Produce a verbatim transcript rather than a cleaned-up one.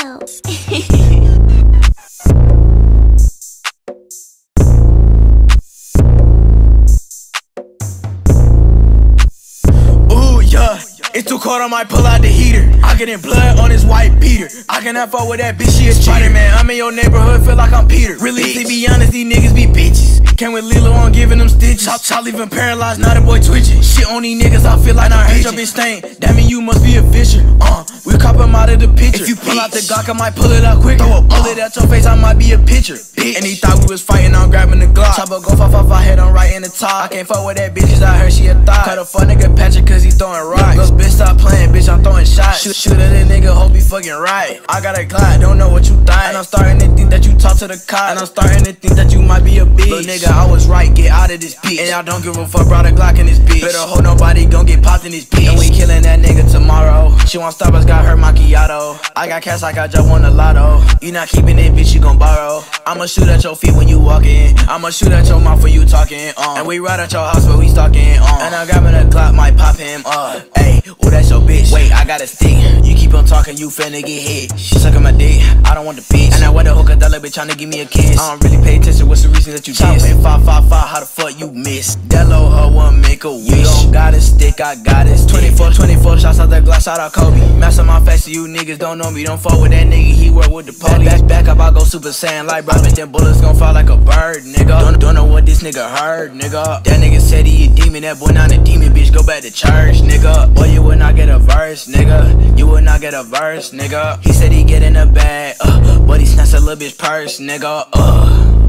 O. Ooh, yeah. It's too cold, I might pull out the heater. I get in blood on this white beater. I cannot fuck with that bitch, she a Spider-Man. I'm in your neighborhood, feel like I'm Peter. Really, to be honest, these niggas be bitches. Came with Lilo on giving them stitches. Chop, chop, leaving paralyzed, now the boy twitching. Shit on these niggas, I feel like I hate your bitch stain. That mean you must be a fisher. Uh, we cop him out of the picture. If you pull out the Glock, I might pull it out quicker. Throw a bullet at your face, I might be a pitcher. And he thought we was fighting, I'm grabbing the Glock. Chopper go five five five, head on right in the top. I can't fuck with that bitch, cause I heard she a thot. Cut a fuck nigga Patrick, cause he throwing rocks. Little bitch, stop playing, bitch, I'm throwing shots. Shoot, shoot at that nigga, hope he fucking right. I got a Glock, don't know what you think. And I'm starting to think that you talk to the cop. And I'm starting to think that you might be a bitch. Little nigga, I was right, get out of this bitch. And y'all don't give a fuck, brought a Glock in this bitch. Better hope nobody gon' get popped in this bitch. And we killing that nigga tomorrow. She want Starbucks, got her macchiato. I got cash like I just won the lotto. You not keeping it, bitch, you gon' borrow. I'ma shoot at your feet when you walkin'. I'ma shoot at your mouth when you talking. Uh. And we ride at your house when we stalking. Uh. And I'm grabbing a Glock, might pop him. Uh. Ayy, ooh, that's your bitch. Wait, I got a stick. You keep on talking, you finna get hit. She suckin' my dick, I don't want the bitch. And I wear the hooker, that little bitch tryna give me a kiss. I don't really pay attention, what's the reason that you diss? five five five, how the fuck you miss? That little hoe wanna make a wish. You don't got a stick, I got it. twenty-four, twenty-four shots out the glass, shout out Kobe. Mask on my face so you niggas don't know me. Don't fuck with that nigga, he work with the police. Back, back up, I go super saiyan like bro. Bitch, them bullets gon' fly like a bird, nigga. Don't, don't know what this nigga heard, nigga. That nigga said he a demon, that boy not a demon, bitch, go back to church, nigga. Boy, you would not get a verse, nigga. You would not get a verse, nigga. He said he get in the bag, uh, but he snatched a little bitch purse, nigga, uh.